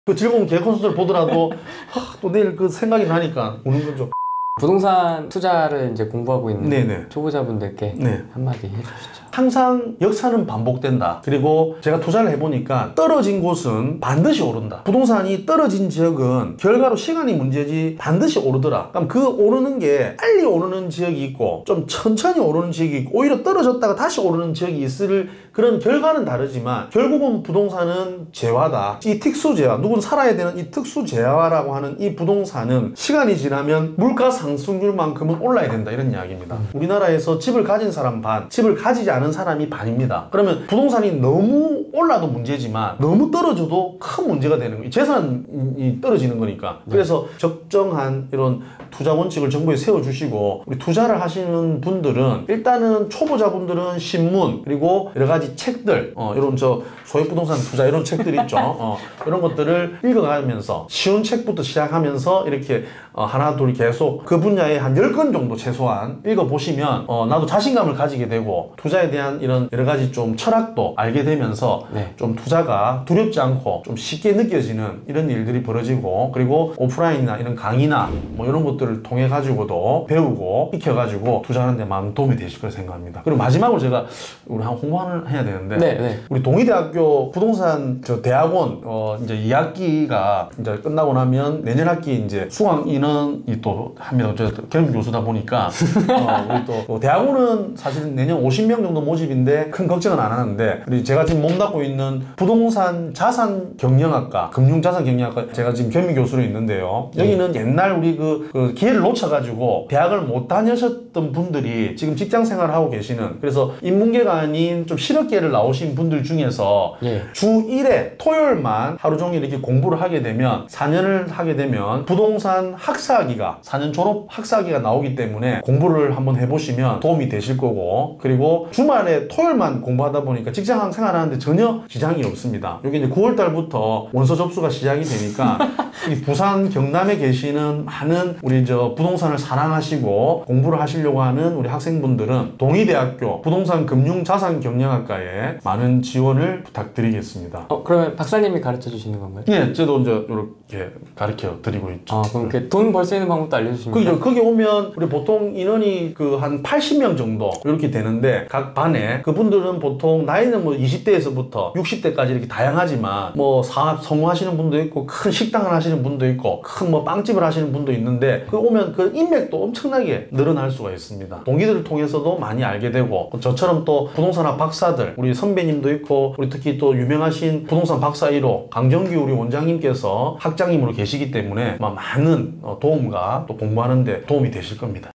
그 즐거운 개 콘서트를 보더라도 또 내일 그 생각이 나니까 우는 거죠. 부동산 투자를 이제 공부하고 있는 네네. 초보자분들께 네. 한마디 해주시죠. 항상 역사는 반복된다. 그리고 제가 투자를 해보니까 떨어진 곳은 반드시 오른다. 부동산이 떨어진 지역은 결과로 시간이 문제지 반드시 오르더라. 그럼 그 오르는 게 빨리 오르는 지역이 있고 좀 천천히 오르는 지역이 있고 오히려 떨어졌다가 다시 오르는 지역이 있을 그런 결과는 다르지만 결국은 부동산은 재화다. 이 특수재화, 누군 살아야 되는 이 특수재화라고 하는 이 부동산은 시간이 지나면 물가 상승률만큼은 올라야 된다. 이런 이야기입니다. 우리나라에서 집을 가진 사람 반, 집을 가지지 않은 사람이 반입니다. 그러면 부동산이 너무 올라도 문제지만 너무 떨어져도 큰 문제가 되는 거예요. 재산이 떨어지는 거니까. 그래서 적정한 이런 투자 원칙을 정부에 세워주시고 우리 투자를 하시는 분들은 일단은 초보자분들은 신문 그리고 여러 가지 책들 이런 소액 부동산 투자 이런 책들 있죠. 이런 것들을 읽어가면서 쉬운 책부터 시작하면서 이렇게 하나 둘 계속 그 분야에 한 10권 정도 최소한 읽어보시면 나도 자신감을 가지게 되고 투자에 대한 이런 여러 가지 좀 철학도 알게 되면서 네. 좀 투자가 두렵지 않고 좀 쉽게 느껴지는 이런 일들이 벌어지고 그리고 오프라인이나 이런 강의나 뭐 이런 것들을 통해 가지고도 배우고 익혀가지고 투자하는 데 많은 도움이 되실 거라 생각합니다. 그리고 마지막으로 제가 우리 한 홍보를 해야 되는데 네. 우리 동의대학교 부동산 대학원 이제 2학기가 이제 끝나고 나면 내년 학기 이제 수강 인원이 또 합니다. 저 겸임 교수다 보니까 우리 또 대학원은 사실 내년 50명 정도 모집인데 큰 걱정은 안 하는데 우리 제가 지금 몸담고 있는 부동산 자산 경영학과 금융자산 경영학과 제가 지금 겸임 교수로 있는데요. 여기는 옛날 우리 그 기회를 놓쳐가지고 대학을 못 다니셨던 분들이 지금 직장 생활을 하고 계시는 그래서 인문계가 아닌 좀 실업계를 나오신 분들 중에서 주 1회 토요일만 하루 종일 이렇게 공부를 하게 되면 4년을 하게 되면 부동산 학사학위가 4년 졸업 학사학위가 나오기 때문에 공부를 한번 해보시면 도움이 되실 거고 그리고 주말에 토요일만 공부하다 보니까 직장 생활하는데 전혀 지장이 없습니다. 여기 이제 9월 달부터 원서 접수가 시작이 되니까 이 부산 경남에 계시는 많은 우리 부동산을 사랑하시고 공부를 하시려고 하는 우리 학생분들은 동의대학교 부동산 금융자산경영학과에 많은 지원을 부탁드리겠습니다. 그러면 박사님이 가르쳐 주시는 건가요? 네, 저도 이제 이렇게 가르쳐 드리고 있죠. 그럼 이렇게 돈 벌 수 있는 방법도 알려주십니까? 거기 오면 우리 보통 인원이 한 80명 정도 이렇게 되는데 각 반에 그분들은 보통 나이는 뭐 20대에서부터 60대까지 이렇게 다양하지만 뭐 사업 성공하시는 분도 있고 큰 식당을 하시는 분도 있고 큰 뭐 빵집을 하시는 분도 있는데 그 오면 그 인맥도 엄청나게 늘어날 수가 있습니다. 동기들을 통해서도 많이 알게 되고 저처럼 또 부동산학 박사들 우리 선배님도 있고 우리 특히 또 유명하신 부동산 박사 1호 강정규 우리 원장님께서 학장님으로 계시기 때문에 많은 도움과 또 공부하는데 도움이 되실 겁니다.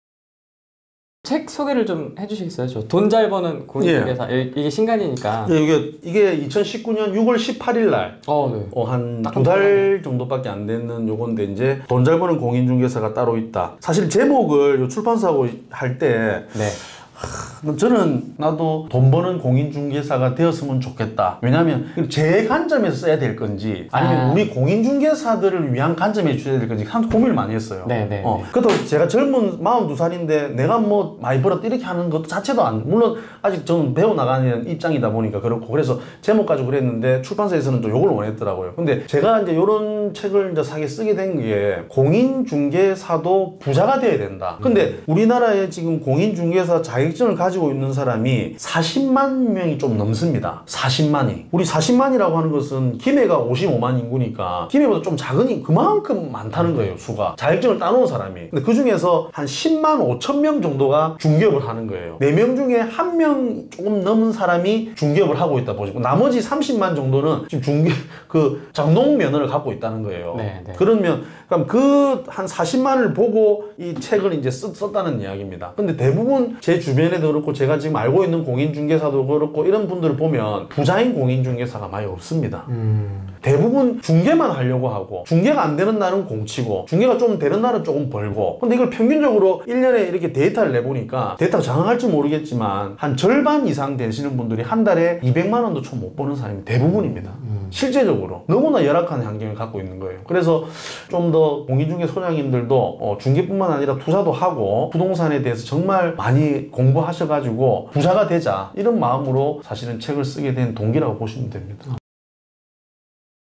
책 소개를 좀 해주시겠어요? 저 돈 잘 버는 공인중개사 이게 신간이니까. 이게 2019년 6월 18일 날 한 2달 정도밖에 안 되는 요건데 이제 돈 잘 버는 공인중개사가 따로 있다. 사실 제목을 출판사하고 할 때 저는 나도 돈 버는 공인중개사가 되었으면 좋겠다. 왜냐하면 제 관점에서 써야 될 건지 아니면 우리 공인중개사들을 위한 관점에 줘야 될 건지 참 고민을 많이 했어요. 그것도 제가 젊은 42살인데 내가 뭐 많이 벌었다 이렇게 하는 것도 자체도 물론 아직 저는 배워나가는 입장이다 보니까 그렇고 그래서 제목 가지고 그랬는데 출판사에서는 또 요걸 원했더라고요. 근데 제가 이제 이런 책을 이제 쓰게 된 게 공인중개사도 부자가 돼야 된다. 근데 우리나라에 지금 공인중개사 자격증을 가지고 있는 사람이 40만 명이 좀 넘습니다. 40만이. 우리 40만이라고 하는 것은 김해가 55만 인구니까 김해보다 좀 작으니 그만큼 많다는 거예요, 수가. 자격증을 따놓은 사람이. 근데 그 중에서 한 10만 5천 명 정도가 중개업을 하는 거예요. 4명 중에 1명 조금 넘은 사람이 중개업을 하고 있다 보시고 나머지 30만 정도는 지금 장롱 면허를 갖고 있다는 거예요. 그러면 한 40만을 보고 이 책을 이제 썼다는 이야기입니다. 근데 대부분 제 주변에도 그렇고 제가 지금 알고 있는 공인중개사도 그렇고 이런 분들을 보면 부자인 공인중개사가 많이 없습니다. 대부분 중개만 하려고 하고 중개가 안 되는 날은 공치고 중개가 좀 되는 날은 조금 벌고 근데 이걸 평균적으로 1년에 이렇게 데이터를 내보니까 데이터가 정확할지 모르겠지만 한 절반 이상 되시는 분들이 한 달에 200만 원도 좀 못 버는 사람이 대부분입니다. 실제적으로 너무나 열악한 환경을 갖고 있는 거예요. 그래서 좀 더 공인중개 소장님들도 중개뿐만 아니라 투자도 하고 부동산에 대해서 정말 많이 공부하셔가지고 부자가 되자 이런 마음으로 사실은 책을 쓰게 된 동기라고 보시면 됩니다.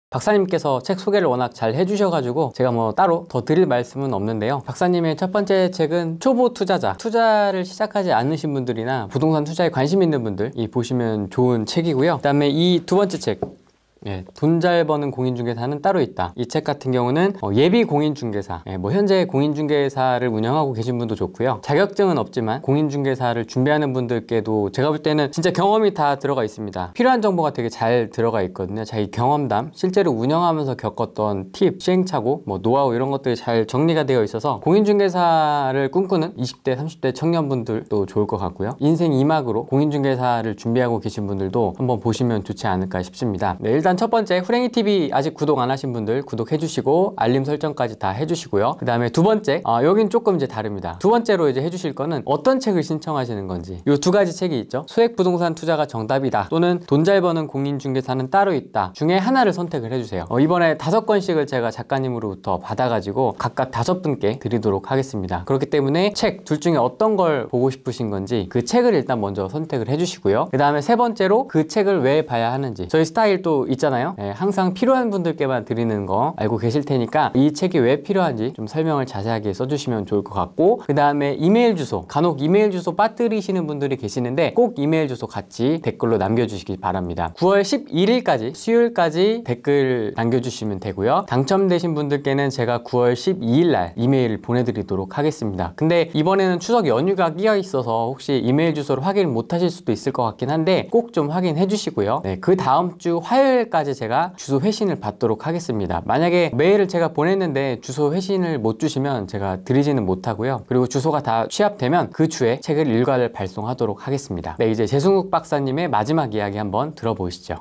박사님께서 책 소개를 워낙 잘 해주셔가지고 제가 뭐 따로 더 드릴 말씀은 없는데요. 박사님의 첫 번째 책은 초보 투자자, 투자를 시작하지 않으신 분들이나 부동산 투자에 관심 있는 분들이 보시면 좋은 책이고요. 그 다음에 이 두 번째 책, 돈 잘 버는 공인중개사는 따로 있다. 이 책 같은 경우는 예비 공인중개사, 뭐 현재 공인중개사를 운영하고 계신 분도 좋고요. 자격증은 없지만 공인중개사를 준비하는 분들께도 제가 볼 때는 진짜 경험이 다 들어가 있습니다. 필요한 정보가 되게 잘 들어가 있거든요. 자기 경험담, 실제로 운영하면서 겪었던 팁, 시행착오, 뭐 노하우 이런 것들이 잘 정리가 되어 있어서 공인중개사를 꿈꾸는 20대, 30대 청년분들도 좋을 것 같고요. 인생 2막으로 공인중개사를 준비하고 계신 분들도 한번 보시면 좋지 않을까 싶습니다. 일단 첫 번째, 후랭이TV 아직 구독 안 하신 분들 구독해주시고 알림 설정까지 다 해주시고요. 그 다음에 두 번째, 여긴 조금 이제 다릅니다. 두 번째로 이제 해주실 거는 어떤 책을 신청하시는 건지, 이 두 가지 책이 있죠. 소액 부동산 투자가 정답이다, 또는 돈 잘 버는 공인중개사는 따로 있다 중에 하나를 선택을 해주세요. 이번에 5권씩을 제가 작가님으로부터 받아가지고 각각 5분께 드리도록 하겠습니다. 그렇기 때문에 책 둘 중에 어떤 걸 보고 싶으신 건지 그 책을 일단 먼저 선택을 해주시고요. 그 다음에 세 번째로 그 책을 왜 봐야 하는지, 저희 스타일 또 있잖아요. 항상 필요한 분들께만 드리는 거 알고 계실 테니까 이 책이 왜 필요한지 좀 설명을 자세하게 써주시면 좋을 것 같고, 그 다음에 이메일 주소, 간혹 이메일 주소 빠뜨리시는 분들이 계시는데 꼭 이메일 주소 같이 댓글로 남겨주시기 바랍니다. 9월 11일까지 수요일까지 댓글 남겨주시면 되고요. 당첨되신 분들께는 제가 9월 12일 날 이메일을 보내드리도록 하겠습니다. 근데 이번에는 추석 연휴가 끼어 있어서 혹시 이메일 주소를 확인 못 하실 수도 있을 것 같긴 한데 꼭 좀 확인해 주시고요. 그 다음 주 화요일까지 제가 주소 회신을 받도록 하겠습니다. 만약에 메일을 제가 보냈는데 주소 회신을 못 주시면 제가 드리지는 못하고요. 그리고 주소가 다 취합되면 그 주에 책을 일괄 발송하도록 하겠습니다. 이제 재승욱 박사님의 마지막 이야기 한번 들어보시죠.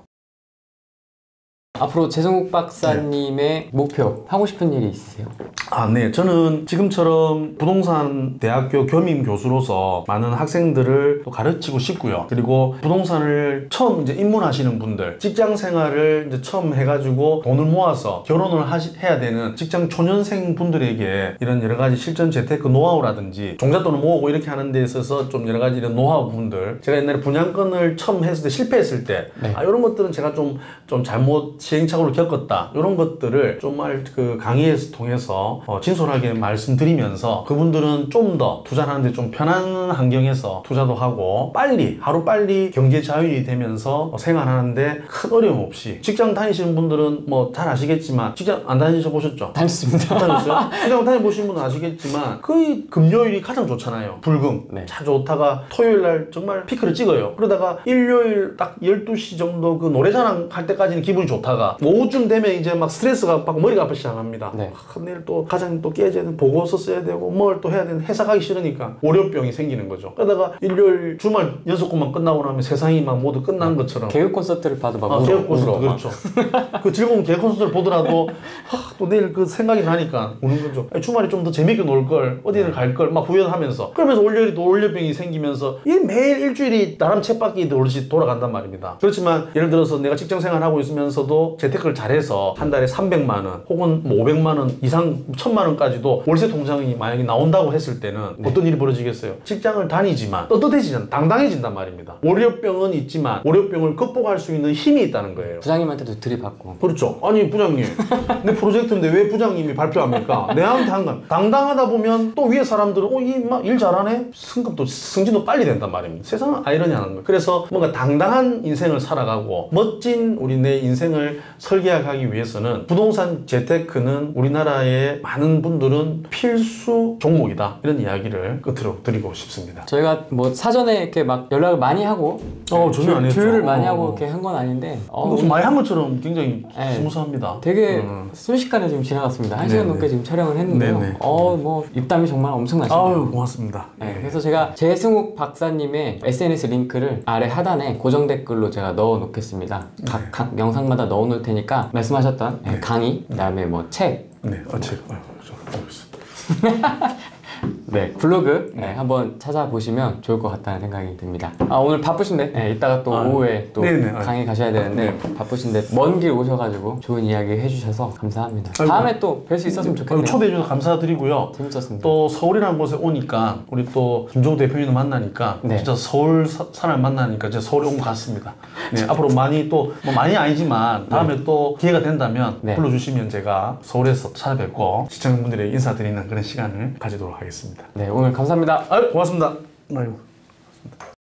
앞으로 재승욱 박사님의 목표, 하고 싶은 일이 있으세요? 네. 저는 지금처럼 부동산 대학교 겸임 교수로서 많은 학생들을 또 가르치고 싶고요. 그리고 부동산을 처음 이제 입문하시는 분들, 직장 생활을 이제 처음 해가지고 돈을 모아서 결혼을 해야 되는 직장 초년생 분들에게 이런 여러 가지 실전 재테크 노하우라든지 종잣돈을 모으고 이렇게 하는 데 있어서 좀 여러 가지 이런 노하우 분들, 제가 옛날에 분양권을 처음 했을 때 실패했을 때 이런 것들은 제가 좀 잘못 시행착오를 겪었다, 이런 것들을 정말 그 강의에서 통해서 진솔하게 말씀드리면서 그분들은 좀 더 투자하는데 좀 편한 환경에서 투자도 하고 하루 빨리 경제 자율이 되면서 생활하는데 큰 어려움 없이, 직장 다니시는 분들은 뭐 잘 아시겠지만, 직장 안 다니셔 보셨죠? 다녔습니다. 다녔어요? 직장 다녀보신 분은 아시겠지만 거의 금요일이 가장 좋잖아요. 불금 차 좋다가 토요일 날 정말 피크를 찍어요. 그러다가 일요일 딱 12시 정도 그 노래자랑 할 때까지는 기분이 좋다가 오후쯤 되면 이제 막 스트레스가 받고 머리가 아프기 시작합니다. 내일 또 가장 또 깨져야 되는, 보고서 써야 되고 뭘 또 해야 되는, 회사 가기 싫으니까 월요병이 생기는 거죠. 그러다가 일요일 주말 연속권만 끝나고 나면 세상이 막 모두 끝난 것처럼 개그 콘서트를 봐도 막 개그 콘서트, 그렇죠. 그 즐거운 개그 콘서트를 보더라도 또 내일 그 생각이 나니까 우는 거죠. 주말에 좀 더 재밌게 놀 걸, 어디를 갈 걸 막 후회하면서, 그러면서 월요일이 또 월요병이 생기면서 이 매일 일주일이 나름 쳇바퀴 돌아간단 말입니다. 그렇지만 예를 들어서 내가 직장 생활하고 있으면서도 재테크를 잘해서 한 달에 300만 원 혹은 뭐 500만 원 이상 1000만 원까지도 월세 통장이 만약에 나온다고 했을 때는 어떤 일이 벌어지겠어요? 직장을 다니지만 떳떳해지잖아, 당당해진단 말입니다. 월요병은 있지만 월요병을 극복할 수 있는 힘이 있다는 거예요. 부장님한테도 들이받고. 그렇죠. 아니 부장님, 내 프로젝트인데 왜 부장님이 발표합니까? 내한테 한 건. 당당하다 보면 또 위에 사람들은 일 잘하네? 승급도 승진도 빨리 된단 말입니다. 세상은 아이러니하는 거예요. 그래서 뭔가 당당한 인생을 살아가고 멋진 우리 내 인생을 설계하기 위해서는 부동산 재테크는 우리나라의 많은 분들은 필수 종목이다, 이런 이야기를 끝으로 드리고 싶습니다. 저희가 뭐 사전에 이렇게 막 연락을 많이 하고 전혀 안 했죠. 교류를 많이 하고 이렇게 한 건 아닌데 무슨 많이 한 것처럼 굉장히 스무스합니다. 되게 순식간에 지금 지나갔습니다. 1시간 넘게 지금 촬영을 했는데요. 뭐 입담이 정말 엄청나시네요. 고맙습니다. 그래서 제가 재승욱 박사님의 SNS 링크를 아래 하단에 고정 댓글로 제가 넣어 놓겠습니다. 각 영상마다 넣어 놓을 테니까 말씀하셨던 강의, 그다음에 뭐 책. 책. 네, 블로그 한번 찾아보시면 좋을 것 같다는 생각이 듭니다. 오늘 바쁘신데 이따가 또 오후에 또 강의 가셔야 되는데 바쁘신데 먼 길 오셔가지고 좋은 이야기 해주셔서 감사합니다. 다음에 또 뵐 수 있었으면 좋겠네요. 초대해 주셔서 감사드리고요. 재밌었습니다. 또 서울이라는 곳에 오니까 우리 또 김종우 대표님을 만나니까 진짜 서울 사람을 만나니까 이제 서울에 온 것 같습니다. 네, 앞으로 많이 또 뭐 많이 아니지만 다음에 또 기회가 된다면 불러주시면 제가 서울에서 찾아뵙고 시청자분들에게 인사드리는 그런 시간을 가지도록 하겠습니다. 네, 오늘 감사합니다. 고맙습니다. 아이고.